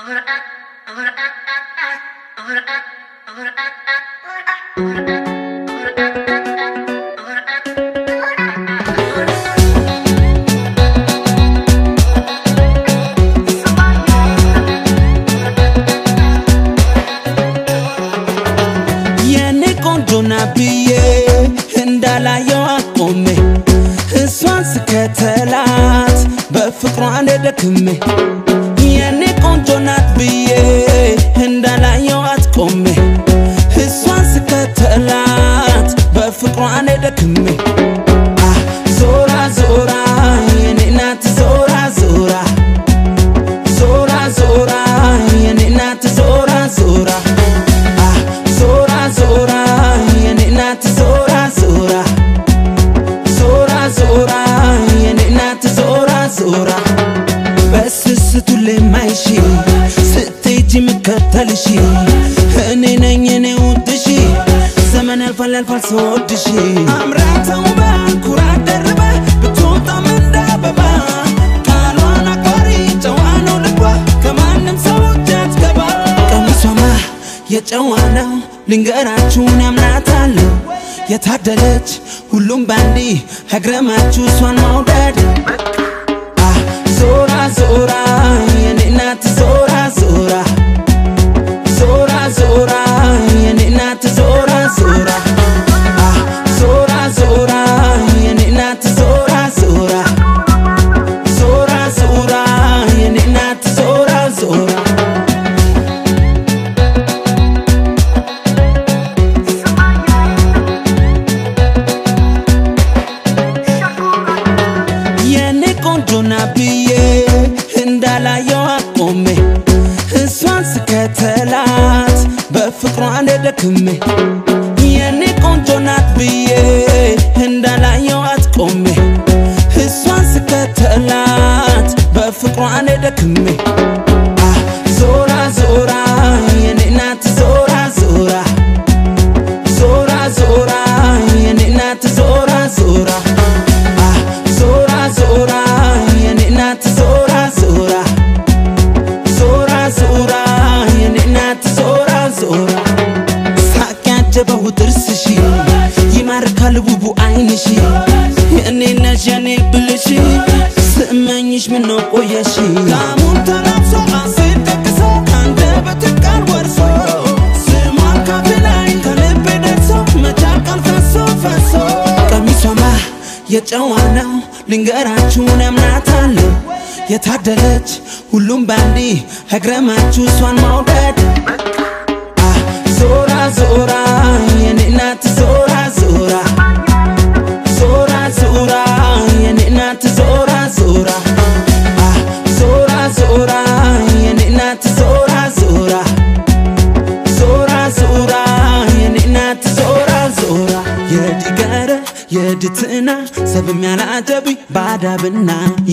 ከተላት በፍቅሯን ደክሜ የኔ ቆንጆ ናት ብዬ እንዳላየዋት ቆሜ እሷን ስከተላት በፍቅሯን ደክሜ ዞራ ዞራ የኔ ናት ዞራ ዞራ ዞራ ዞራ የኔ ናት ዞራ ዞራ ዞራ ዞራ የኔ ናት ዞራ ዞራ ዞራ የኔ ናት ዞራ ዞራ በስስቱ ለማይሽ ስትጂ መከተልሽ እኔ ነኝ እኔ ውድሽ ዘመን ያልፋል ሰወድሽ አምራተው ባንኩራ ደርባ ብትወጣ መንዳበባ ቃሏን አቋሪ ጨዋኖ ልቧ ከማንም ሰው አትገባ ቀሚሷማ የጨዋ ነው ልንገራችሁን ያምናታለሁ የታደለች ሁሉም ባንዲ ሀግረማችሁ እሷን መውደድ ዞራ ዞራ የኔ ናት ዞራ ዞራ ዞራ ዞራ የኔ ናት ዞራ ዞራ ዞራ ዞራ የኔ ናት ዞራ ዞራ ዞራ ዞራ የኔ ናት ዞራ ዞራ ብዬ እንዳላየዋት ቆሜ እሷን ስከተላት በፍቅሯን ደክሜ የኔ ቆንጆ ናት ብዬ እንዳላየዋት ቆሜ እሷን ስከተላት በፍቅሯን ደክሜ ዞራ ዞራ የኔ ናት ዞራ ዞራ ዞራ ዞራ የኔ ናት ዞራ ዞራ ዞራ ዞራ የኔ ናት ዞራ ዞራ ዞራ ዞራ የኔ ናት ዞራ ዞራ ሳቅ ያጀበው ጥርስሽ ይማርካል ውቡ አይንሽ የኔ ነሽ የኔ ብልሽ ስመኝሽ ምነው ቆየሽ ላሙን ተላብሶ አሴት ጠቅሶ ካንደበት ቃል ወርሶ ስሟን ካፌ ላይ ከልቤ ደርሶ መቻቃል ፈሶ ቀሚሷማ የጨዋ ነው ልንገራችሁን ያምናታለሁ የታደለች ሁሉም ባንዲ ሀግረማችሁ እሷን መውደድ ዞራ ዞራ የኔ ናት ዞራ ዞራ ዞራ ዞራ የኔ ናት ዞራ ዞራ ዞራ ዞራ የኔ ናት ዞራ ዞራ ዞራ ዞራ የኔ ናት ዞራ ዞራ የዲገረ የድትና ሰብም ያላደብ ባዳብና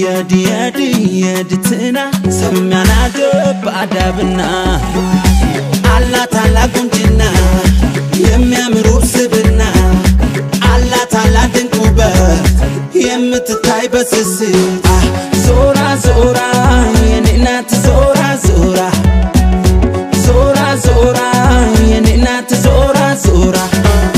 የድትና ሰብም ያላደብ ባዳብና አላት ቁንጅና የሚያምሩ ስብና አላት ድንቅ ውበት የምትታይ በስስት ዞራ ዞራ የኔ ናት ዞራ ዞራ ዞራ ዞራ የኔ ናት ዞራ ዞራ